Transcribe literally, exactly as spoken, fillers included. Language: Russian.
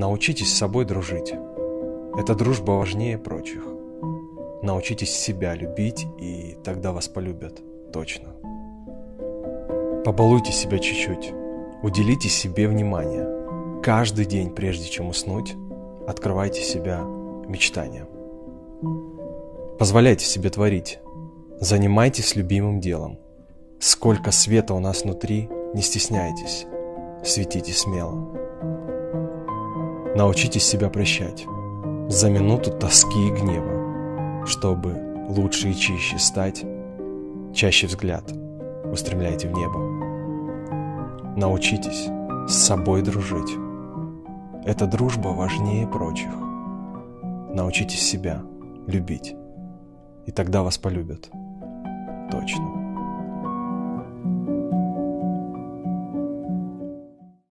Научитесь с собой дружить. Эта дружба важнее прочих. Научитесь себя любить, и тогда вас полюбят. Точно. Побалуйте себя чуть-чуть. Уделите себе внимание. Каждый день, прежде чем уснуть, открывайте себя мечтаниям. Позволяйте себе творить. Занимайтесь любимым делом. Сколько света у нас внутри, не стесняйтесь. Светите смело. Научитесь себя прощать. За минуту тоски и гнева. Чтобы лучше и чище стать, чаще взгляд устремляйте в небо. Научитесь с собой дружить. Эта дружба важнее прочих. Научитесь себя любить, и тогда вас полюбят. Точно.